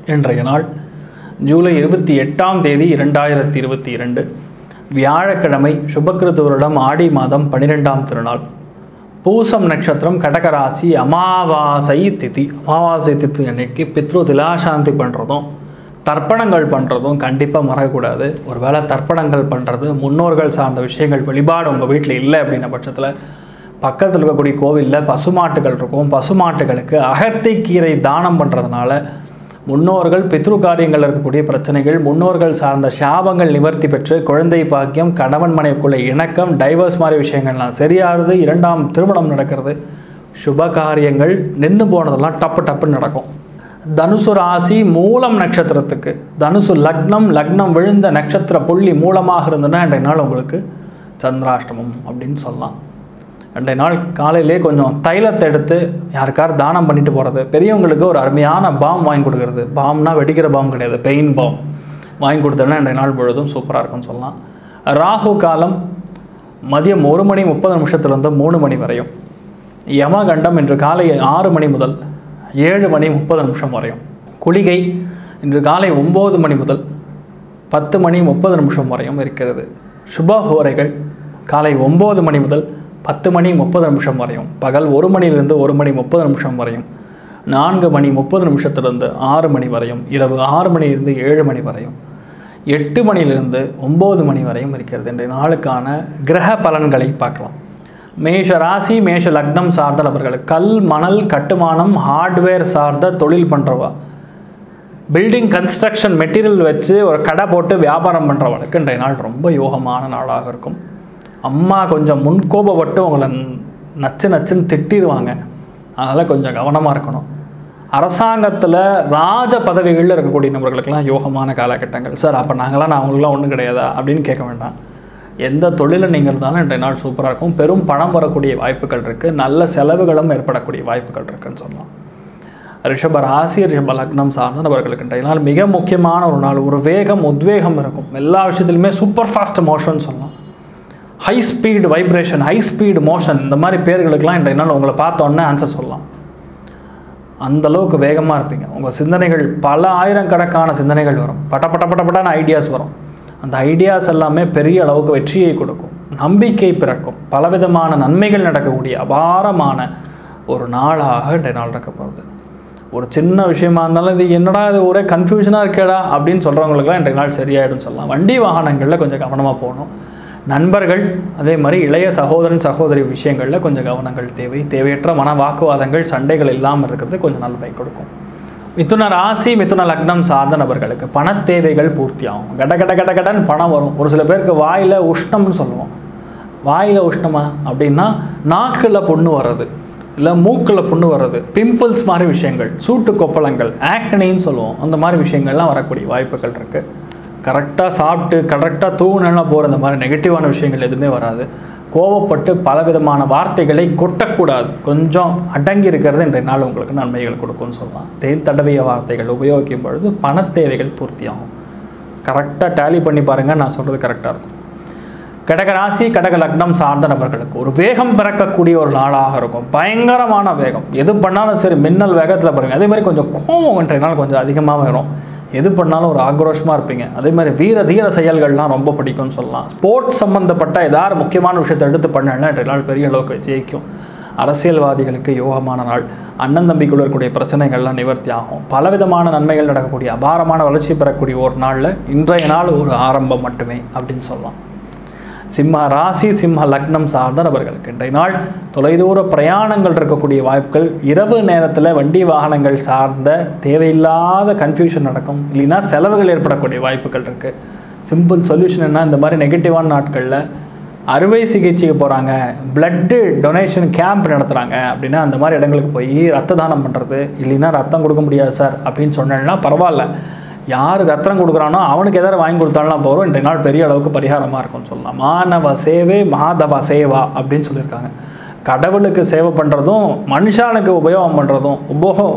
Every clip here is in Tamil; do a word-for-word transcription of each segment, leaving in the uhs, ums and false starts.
இன்றைய நாள் ஜூலை இருபத்தி எட்டாம் தேதி இரண்டாயிரத்தி இருபத்தி இரண்டு வியாழக்கிழமை சுபக்கிருது வருடம் ஆடி மாதம் பன்னிரெண்டாம் திருநாள் பூசம் நட்சத்திரம் கடகராசி அமாவாசை திதி அமாவாசை திதி அன்னைக்கு பித்ரு திலாசாந்தி பண்ணுறதும் தர்ப்பணங்கள் பண்ணுறதும் கண்டிப்பாக மறக்கக்கூடாது. ஒரு வேளை தர்ப்பணங்கள் பண்ணுறது முன்னோர்கள் சார்ந்த விஷயங்கள் வழிபாடு உங்கள் வீட்டில் இல்லை அப்படின்ன பட்சத்தில் பக்கத்தில் இருக்கக்கூடிய கோவிலில் பசுமாட்டுகள் இருக்கும். பசுமாட்டுகளுக்கு அகத்தை கீரை தானம் பண்ணுறதுனால முன்னோர்கள் பித்ரு காரியங்கள் இருக்கக்கூடிய பிரச்சனைகள் முன்னோர்கள் சார்ந்த சாபங்கள் நிவர்த்தி பெற்று குழந்தை பாக்கியம் கணவன் மனைவிக்குள்ள இணக்கம் டைவர்ஸ் மாதிரி விஷயங்கள்லாம் சரியாகுது. இரண்டாம் திருமணம் நடக்கிறது. சுப காரியங்கள் நின்று போனதெல்லாம் டப்பு டப்புன்னு நடக்கும். தனுசு ராசி மூலம் நட்சத்திரத்துக்கு தனுசு லக்னம் லக்னம் விழுந்த நட்சத்திர புள்ளி மூலமாக இருந்ததுன்னா இன்றைய நாள் உங்களுக்கு சந்திராஷ்டமம் அப்படின்னு சொல்லலாம். ரெண்டு நாள் காலையிலே கொஞ்சம் தைலத்தை எடுத்து யாருக்கார் தானம் பண்ணிட்டு போகிறது. பெரியவங்களுக்கு ஒரு அருமையான பாம் வாங்கி கொடுக்குறது. பாம்னா வெடிக்கிற பாம் கிடையாது, பெயின் பாம் வாங்கி கொடுத்தோன்னா ரெண்டு நாள் பொழுதும் சூப்பராக இருக்குன்னு சொல்லலாம். ராகு காலம் மதியம் ஒரு மணி முப்பது நிமிஷத்துலேருந்து மூணு மணி வரையும். யமகண்டம் இன்று காலை ஆறு மணி முதல் ஏழு மணி முப்பது நிமிஷம் வரையும். குளிகை இன்று காலை ஒம்பது மணி முதல் பத்து மணி முப்பது நிமிஷம் வரையும் இருக்கிறது. சுபஹோரைகள் காலை ஒம்பது மணி முதல் பத்து மணி முப்பது நிமிஷம் வரையும். பகல் ஒரு மணிலிருந்து ஒரு மணி முப்பது நிமிஷம் வரையும். நான்கு மணி முப்பது நிமிஷத்திலிருந்து ஆறு மணி வரையும். இரவு ஆறு மணிலிருந்து ஏழு மணி வரையும். எட்டு மணிலிருந்து ஒம்பது மணி வரையும் இருக்கிறது. இன்றைய நாளுக்கான கிரக பலன்களை பார்க்கலாம். மேஷ ராசி மேஷ லக்னம் சார்ந்த நபர்களுக்கு கல் மணல் கட்டுமானம் ஹார்ட்வேர் சார்ந்த தொழில் பண்ணுறவா, பில்டிங் கன்ஸ்ட்ரக்ஷன் மெட்டீரியல் வச்சு ஒரு கடை போட்டு வியாபாரம் பண்ணுறவளுக்கு இன்றைய நாள் ரொம்ப யோகமான நாளாக இருக்கும். அம்மா கொஞ்சம் முன்கோபப்பட்டு உங்களை நச்சு நச்சுன்னு திட்டிடுவாங்க. அதனால் கொஞ்சம் கவனமாக இருக்கணும். அரசாங்கத்தில் ராஜ பதவிகளில் இருக்கக்கூடிய நபர்களுக்கெல்லாம் யோகமான காலகட்டங்கள். சார் அப்போ நாங்களாம் நான் அவங்களுக்குலாம் ஒன்றும் கிடையாதா அப்படின்னு கேட்க வேண்டாம். எந்த தொழிலை நீங்கள் இருந்தாலும் இன்றைய நாள் சூப்பராக இருக்கும். பெரும் பணம் வரக்கூடிய வாய்ப்புகள் இருக்குது. நல்ல செலவுகளும் ஏற்படக்கூடிய வாய்ப்புகள் இருக்குதுன்னு சொல்லலாம். ரிஷப ராசி ரிஷப லக்னம் சார்ந்த நபர்களுக்கு இன்றைய நாள் மிக முக்கியமான ஒரு நாள். ஒரு வேகம் உத்வேகம் இருக்கும். எல்லா விஷயத்துலையுமே சூப்பர் ஃபாஸ்ட் மோஷன் சொல்லலாம். High speed vibration high speed motion இந்த மாதிரி பேர்களுக்கெல்லாம் இன்றைய நாள் உங்களை பார்த்தோன்னே ஆன்சர் சொல்லலாம். அந்தளவுக்கு வேகமாக இருப்பீங்க. உங்கள் சிந்தனைகள் பல ஆயிரக்கணக்கான சிந்தனைகள் வரும். பட்ட பட்ட பட்ட பட்டான ஐடியாஸ் வரும். அந்த ஐடியாஸ் எல்லாமே பெரிய அளவுக்கு வெற்றியை கொடுக்கும். நம்பிக்கை பிறக்கும். பலவிதமான நன்மைகள் நடக்கக்கூடிய அபாரமான ஒரு நாளாக இன்றைய நாள் இருக்க போகிறது. ஒரு சின்ன விஷயமா இருந்தாலும் இது என்னடா இது ஒரே கன்ஃபியூஷனாக இருக்கேடா அப்படின்னு சொல்கிறவங்களுக்குலாம் இன்றைய நாள் சரியாயிடும் சொல்லலாம். வண்டி வாகனங்களில் கொஞ்சம் கவனமாக போகணும். நண்பர்கள் அதே மாதிரி இளைய சகோதரன் சகோதரி விஷயங்களில் கொஞ்சம் கவனங்கள் தேவை. தேவையற்ற மன வாக்குவாதங்கள் சண்டைகள் இல்லாமல் இருக்கிறது கொஞ்சம் நன்மை கொடுக்கும். மிதுன ராசி மிதுன லக்னம் சார்ந்த நபர்களுக்கு பண தேவைகள் பூர்த்தி ஆகும். கட கட கட கடன் பணம் வரும். ஒரு சில பேருக்கு வாயில் உஷ்ணம்னு சொல்லுவோம். வாயில் உஷ்ணமா அப்படின்னா நாக்கில் புண்ணு வர்றது, இல்லை மூக்கில் புண்ணு வர்றது, பிம்பிள்ஸ் மாதிரி விஷயங்கள், சூட்டு கொப்பளங்கள், ஆக்னின்னு சொல்லுவோம். அந்த மாதிரி விஷயங்கள்லாம் வரக்கூடிய வாய்ப்புகள் இருக்குது. கரெக்டாக சாப்பிட்டு கரெக்டாக தூங்கினெல்லாம் போகிற இந்த மாதிரி நெகட்டிவான விஷயங்கள் எதுவுமே வராது. கோவப்பட்டு பலவிதமான வார்த்தைகளை கொட்டக்கூடாது. கொஞ்சம் அடங்கி இருக்கிறது இன்றைய நாள் உங்களுக்கு நன்மைகள் கொடுக்கும்னு சொல்லலாம். தேன் தடவிய வார்த்தைகள் உபயோகிக்கும் பொழுது பண தேவைகள் பூர்த்தியாகும். கரெக்டாக டேலி பண்ணி பாருங்கள், நான் சொல்கிறது கரெக்டாக இருக்கும். கடக ராசி கடக லக்னம் சார்ந்த நபர்களுக்கு ஒரு வேகம் பிறக்கக்கூடிய ஒரு நாளாக இருக்கும். பயங்கரமான வேகம். எது பண்ணாலும் சரி மின்னல் வேகத்தில் பாருங்கள். அதே மாதிரி கொஞ்சம் கோவம் இன்றைய நாள் கொஞ்சம் அதிகமாக வரும். எது பண்ணாலும் ஒரு ஆக்ரோஷமாக இருப்பீங்க. அதே மாதிரி வீர தீர செயல்கள்லாம் ரொம்ப பிடிக்கும்னு சொல்லலாம். ஸ்போர்ட்ஸ் சம்மந்தப்பட்ட ஏதாவது முக்கியமான விஷயத்தை எடுத்து பண்ணாலும் இன்றைய நாள் பெரிய அளவுக்கு ஜெயிக்கும். அரசியல்வாதிகளுக்கு யோகமான நாள். அண்ணன் தம்பிக்குள்ள இருக்கக்கூடிய பிரச்சனைகள்லாம் நிவர்த்தி ஆகும். பலவிதமான நன்மைகள் நடக்கக்கூடிய அபாரமான வளர்ச்சி பெறக்கூடிய ஒரு நாளில் இன்றைய நாள் ஒரு ஆரம்பம் மட்டுமே அப்படின்னு சொல்லலாம். சிம்ம ராசி சிம்ம லக்னம் சார்ந்த நபர்களுக்கு இன்றைய நாள் தொலைதூர பிரயாணங்கள் இருக்கக்கூடிய வாய்ப்புகள். இரவு நேரத்தில் வண்டி வாகனங்கள் சார்ந்த தேவையில்லாத கன்ஃபியூஷன் நடக்கும். இல்லைன்னா செலவுகள் ஏற்படக்கூடிய வாய்ப்புகள் இருக்குது. சிம்பிள் சொல்யூஷன் என்ன, இந்த மாதிரி நெகட்டிவான நாட்களில் அறுவை சிகிச்சைக்கு போகிறாங்க, பிளட்டு டொனேஷன் கேம்ப் நடத்துகிறாங்க அப்படின்னா அந்த மாதிரி இடங்களுக்கு போய் ரத்த தானம் பண்ணுறது. இல்லைன்னா ரத்தம் கொடுக்க முடியாது சார் அப்படின்னு சொன்னேன்னா பரவாயில்ல, யார் ரத்தம் கொடுக்குறானோ அவனுக்கு எதாவது வாங்கி கொடுத்தாலும் போகிறோம். இன்றைய நாள் பெரிய அளவுக்கு பரிகாரமாக இருக்கும்னு சொல்லலாம். மானவ சேவை மகாதவ சேவா அப்படின்னு சொல்லியிருக்காங்க. கடவுளுக்கு சேவை பண்ணுறதும் மனுஷானுக்கு உபயோகம் பண்ணுறதும் உபயோகம்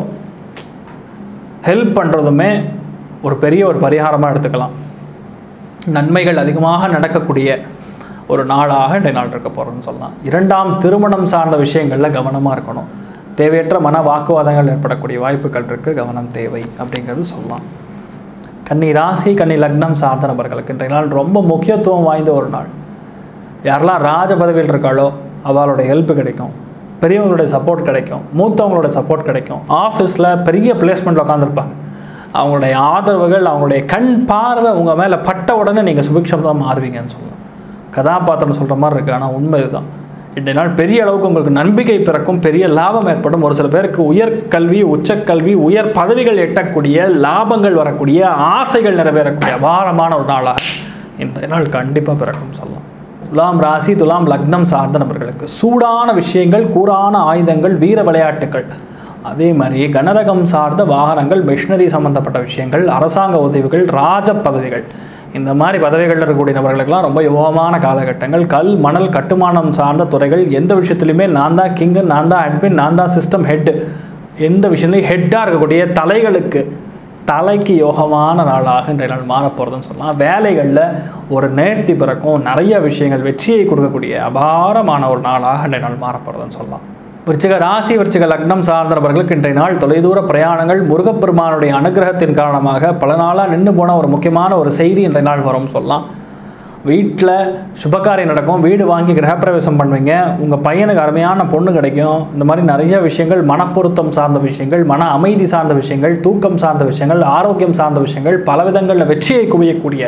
ஹெல்ப் பண்ணுறதுமே ஒரு பெரிய ஒரு பரிகாரமாக எடுத்துக்கலாம். நன்மைகள் அதிகமாக நடக்கக்கூடிய ஒரு நாளாக இன்றைய நாள் இருக்க போகிறதுன்னு சொல்லலாம். இரண்டாம் திருமணம் சார்ந்த விஷயங்களில் கவனமாக இருக்கணும். தேவையற்ற மன வாக்குவாதங்கள் ஏற்படக்கூடிய வாய்ப்புகள் இருக்குது, கவனம் தேவை அப்படிங்கிறது சொல்லலாம். கன்னி ராசி கன்னி லக்னம் சார்ந்த நபர்களுக்கு இன்றைய நாள் ரொம்ப முக்கியத்துவம் வாய்ந்த ஒரு நாள். யாரெல்லாம் ராஜ பதவியில் இருக்காளோ அவளோட ஹெல்ப் கிடைக்கும், பெரியவங்களுடைய சப்போர்ட் கிடைக்கும், மூத்தவங்களோட சப்போர்ட் கிடைக்கும். ஆஃபீஸில் பெரிய பிளேஸ்மெண்ட்டில் உட்காந்துருப்பாங்க, அவங்களுடைய ஆதரவுகள் அவங்களுடைய கண் பார்வை உங்கள் மேலே பட்ட உடனே நீங்கள் சுபிக்ஷம் தான் மாறுவீங்கன்னு சொல்லலாம். கதாபாத்திரம் சொல்கிற மாதிரி இருக்குது, ஆனால் உண்மை இதுதான். இன்றைய நாள் பெரிய அளவுக்கு உங்களுக்கு நம்பிக்கை பிறக்கும், பெரிய லாபம் ஏற்படும். ஒரு சில பேருக்கு உயர் கல்வி, உச்சக்கல்வி, உயர் பதவிகள் எட்டக்கூடிய, லாபங்கள் வரக்கூடிய, ஆசைகள் நிறைவேறக்கூடிய அபாரமான ஒரு நாளாக இன்றைய நாள் கண்டிப்பாக பிறக்கும் சொல்லலாம். துலாம் ராசி துலாம் லக்னம் சார்ந்த நபர்களுக்கு சூடான விஷயங்கள், கூரான ஆயுதங்கள், வீர விளையாட்டுகள், அதே மாதிரி கனரகம் சார்ந்த வாகனங்கள், மிஷினரி சம்மந்தப்பட்ட விஷயங்கள், அரசாங்க உதவிகள், ராஜ பதவிகள், இந்த மாதிரி பதவிகளில் இருக்கக்கூடிய நபர்களுக்கெல்லாம் ரொம்ப யோகமான காலகட்டங்கள். கல் மணல் கட்டுமானம் சார்ந்த துறைகள், எந்த விஷயத்துலையுமே நான் தான் கிங்கு, நான் தான் அட்மின், நான் தான் சிஸ்டம் ஹெட்டு, எந்த விஷயத்துலையும் ஹெட்டாக இருக்கக்கூடிய தலைகளுக்கு தலைக்கு யோகமான நாளாக இன்றைய நாள் மாறப்போகிறதுன்னு சொல்லலாம். வேலைகளில் ஒரு நேர்த்தி பிறக்கும், நிறைய விஷயங்கள் வெற்றியை கொடுக்கக்கூடிய அபாரமான ஒரு நாளாக இன்றைய நாள் மாறப்போகிறதுன்னு சொல்லலாம். விருச்சிக ராசி விருச்சிக லக்னம் சார்ந்தவர்களுக்கு இன்றைய நாள் தொலைதூர பிரயாணங்கள், முருகப்பெருமானுடைய அனுகிரகத்தின் காரணமாக பல நாளாக நின்று போன ஒரு முக்கியமான ஒரு செய்தி இன்றைய நாள் வரும்னு சொல்லலாம். வீட்டில் சுபகாரியம் நடக்கும், வீடு வாங்கி கிரகப்பிரவேசம் பண்ணுவீங்க, உங்கள் பையனுக்கு அருமையான பொண்ணு கிடைக்கும். இந்த மாதிரி நிறைய விஷயங்கள், மனப்பொருத்தம் சார்ந்த விஷயங்கள், மன அமைதி சார்ந்த விஷயங்கள், தூக்கம் சார்ந்த விஷயங்கள், ஆரோக்கியம் சார்ந்த விஷயங்கள், பல விதங்களில் வெற்றியை குவியக்கூடிய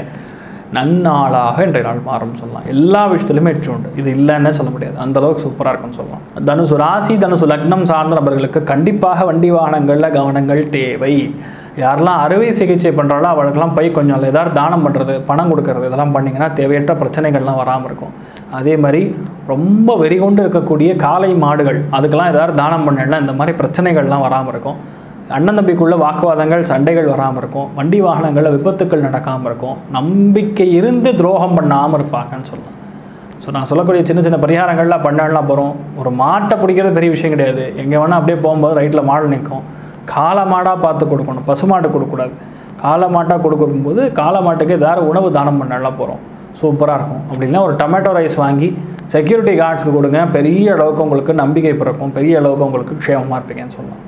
நன்னாளாக இன்றைய நாள் மாறும் சொல்லலாம். எல்லா விஷயத்துலையுமே வெற்றி உண்டு, இது இல்லைன்னே சொல்ல முடியாது, அந்தளவுக்கு சூப்பராக இருக்குன்னு சொல்லலாம். தனுசு ராசி தனுசு லக்னம் சார்ந்த நபர்களுக்கு கண்டிப்பாக வண்டி வாகனங்களில் கவனங்கள் தேவை. யாரெல்லாம் அறுவை சிகிச்சை பண்ணுறாலோ அவளுக்கெல்லாம் போய் கொஞ்சம் ஏதாவது தானம் பண்ணுறது, பணம் கொடுக்கறது, இதெல்லாம் பண்ணிங்கன்னா தேவையற்ற பிரச்சனைகள்லாம் வராமல் இருக்கும். அதே மாதிரி ரொம்ப வெறிகொண்டு இருக்கக்கூடிய காளை மாடுகள், அதுக்கெல்லாம் ஏதாவது தானம் பண்ணல இந்த மாதிரி பிரச்சனைகள்லாம் வராமல் இருக்கும். அண்ணன் தம்பிக்குள்ள வாக்குவாதங்கள், சண்டைகள் வராமல் இருக்கும். வண்டி வாகனங்களில் விபத்துக்கள் நடக்காமல் இருக்கும். நம்பிக்கை இருந்து துரோகம் பண்ணாமல் இருப்பாங்கன்னு சொல்லலாம். ஸோ நான் சொல்லக்கூடிய சின்ன சின்ன பரிகாரங்கள்லாம் பண்ணலாம் போகிறோம். ஒரு மாட்டை பிடிக்கிறது பெரிய விஷயம் கிடையாது. எங்கே வேணால் அப்படியே போகும்போது ரைட்டில் மாடு நிற்கும், காளை மாடாக பார்த்து கொடுக்கணும், பசு மாடு கொடுக்கக்கூடாது. காளை மாட்டாக கொடுக்கும்போது காளை மாட்டுக்கு ஏதாவது உணவு தானம் பண்ணலாம் போகிறோம், சூப்பராக இருக்கும். அப்படின்னா ஒரு டொமேட்டோ ரைஸ் வாங்கி செக்யூரிட்டி கார்ட்ஸுக்கு கொடுங்க, பெரிய அளவுக்கு உங்களுக்கு நம்பிக்கை பிறக்கும், பெரிய அளவுக்கு உங்களுக்கு க்ஷேமமாக இருப்பீங்கன்னு சொல்லலாம்.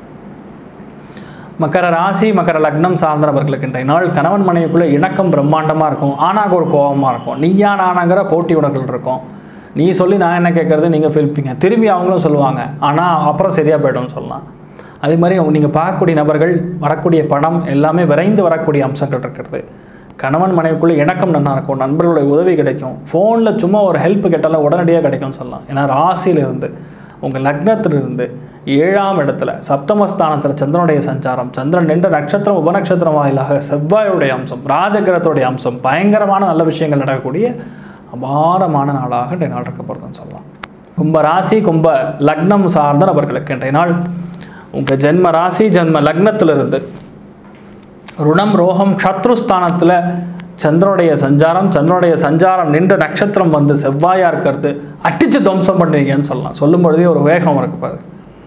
மக்கர ராசி மக்கர லக்னம் சார்ந்த நபர்களுக்கு இன்றைய நாள் கணவன் மனைவிக்குள்ளே இணக்கம் பிரம்மாண்டமாக இருக்கும். ஆனால் ஒரு கோபமாக இருக்கும், நீயா நானாங்கிற போட்டி உணர்கள் இருக்கும். நீ சொல்லி நான் என்ன கேட்குறது நீங்கள் ஃபில்பிங்க, திரும்பி அவங்களும் சொல்லுவாங்க, ஆனால் அப்புறம் சரியாக போய்டும்னு சொல்லலாம். அதே மாதிரி நீங்கள் பார்க்கக்கூடிய நபர்கள், வரக்கூடிய படம் எல்லாமே விரைந்து வரக்கூடிய அம்சங்கள் இருக்கிறது. கணவன் மனைவிக்குள்ளே இணக்கம் நல்லா இருக்கும், நண்பர்களுடைய உதவி கிடைக்கும், ஃபோனில் சும்மா ஒரு ஹெல்ப் கேட்டாலும் உடனடியாக கிடைக்கும்னு சொல்லலாம். ஏன்னா ராசியிலிருந்து உங்கள் லக்னத்திலிருந்து ஏழாம் இடத்துல சப்தமஸ்தானத்தில் சந்திரனுடைய சஞ்சாரம், சந்திரன் நின்ற நட்சத்திரம் உபநட்சத்திரம் வாயிலாக செவ்வாயுடைய அம்சம், ராஜகிரகத்துடைய அம்சம், பயங்கரமான நல்ல விஷயங்கள் நடக்கக்கூடிய அபாரமான நாளாக இன்றைய நாள் இருக்க போகிறதுன்னு சொல்லலாம். கும்ப ராசி கும்ப லக்னம் சார்ந்த நபர்களுக்கு இன்றைய நாள் உங்கள் ஜென்ம ராசி ஜென்ம லக்னத்திலிருந்து ருணம் ரோகம் சத்ருஸ்தானத்தில் சந்திரனுடைய சஞ்சாரம், சந்திரனுடைய சஞ்சாரம் நின்ற நட்சத்திரம் வந்து செவ்வாயாக இருக்கிறது, அடித்து துவம்சம் பண்ணுவீங்கன்னு சொல்லலாம். சொல்லும் பொழுதே ஒரு வேகம் இருக்குப்பாது.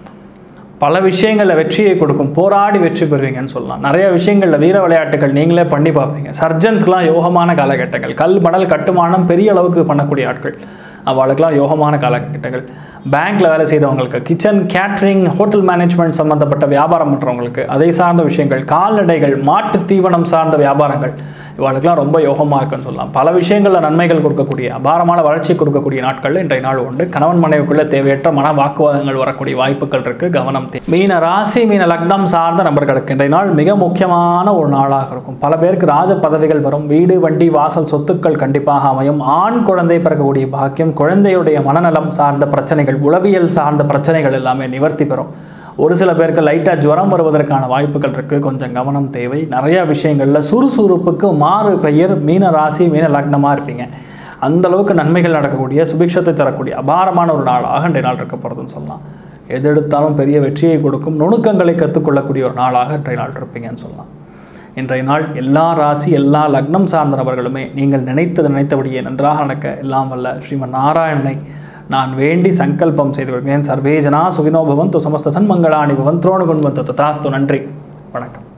பல விஷயங்களில் வெற்றியை கொடுக்கும், போராடி வெற்றி பெறுவீங்கன்னு சொல்லலாம். நிறைய விஷயங்களில் வீர விளையாட்டுகள் நீங்களே பண்ணி பார்ப்பீங்க. சர்ஜன்ஸ்க்கெலாம் யோகமான காலகட்டங்கள், கல் மணல் கட்டுமானம் பெரிய அளவுக்கு பண்ணக்கூடிய ஆட்கள் அவளுக்கெல்லாம் யோகமான காலகட்டங்கள். பேங்க்கில் வேலை செய்கிறவங்களுக்கு, கிச்சன் கேட்ரிங் ஹோட்டல் மேனேஜ்மெண்ட் சம்மந்தப்பட்ட வியாபாரம் பண்ணுறவங்களுக்கு, அதை சார்ந்த விஷயங்கள், கால்நடைகள், மாட்டு தீவனம் சார்ந்த வியாபாரங்கள், இவளுக்கெல்லாம் ரொம்ப யோகமாக இருக்குன்னு சொல்லலாம். பல விஷயங்களில் நன்மைகள் கொடுக்கக்கூடிய அபாரமான வளர்ச்சி கொடுக்கக்கூடிய நாட்களில் இன்றைய நாள் உண்டு. கணவன் மனைவிக்குள்ளே தேவையற்ற மன வாக்குவாதங்கள் வரக்கூடிய வாய்ப்புகள் இருக்குது, கவனம் தேவை. மீன ராசி மீன லக்னம் சார்ந்த நபர்களுக்கு இன்றைய நாள் மிக முக்கியமான ஒரு நாளாக இருக்கும். பல பேருக்கு ராஜ பதவிகள் வரும், வீடு வண்டி வாசல் சொத்துக்கள் கண்டிப்பாக அமையும். ஆண் குழந்தை பிறக்கக்கூடிய பாக்கியம், குழந்தையுடைய மனநலம் சார்ந்த பிரச்சனைகள், உளவியல் சார்ந்த பிரச்சனைகள் எல்லாமே நிவர்த்தி பெறும். ஒரு சில பேருக்கு லைட்டாக ஜுரம் வருவதற்கான வாய்ப்புகள் இருக்குது, கொஞ்சம் கவனம் தேவை. நிறையா விஷயங்களில் சுறுசுறுப்புக்கு மாறு பெயர் மீன ராசி மீன லக்னமாக இருப்பீங்க. அந்தளவுக்கு நன்மைகள் நடக்கக்கூடிய, சுபிக்ஷத்தை தரக்கூடிய அபாரமான ஒரு நாளாக இன்றைய நாள் இருக்க போகிறதுன்னு சொல்லலாம். எது எடுத்தாலும் பெரிய வெற்றியை கொடுக்கும், நுணுக்கங்களை கற்றுக்கொள்ளக்கூடிய ஒரு நாளாக இன்றைய நாள் இருப்பீங்கன்னு சொல்லலாம். இன்றைய நாள் எல்லா ராசி எல்லா லக்னம் சார்ந்த நபர்களுமே நீங்கள் நினைத்தது நினைத்தபடியே நன்றாக நடக்க எல்லாம் வல்ல ஸ்ரீமன் நாராயணனை நான் வேண்டி சங்கல்பம் செய்து கொள்கிறேன். சர்வேஜனா சுகினோ பவந்து, சமஸ்த சன்மங்களாணி பவந்தோணு குண்வந்து ததாஸ்து. நன்றி, வணக்கம்.